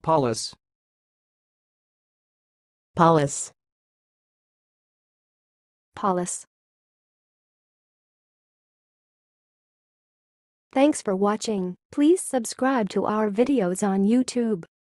pollis, pollis, pollis. Thanks for watching. Please subscribe to our videos on YouTube.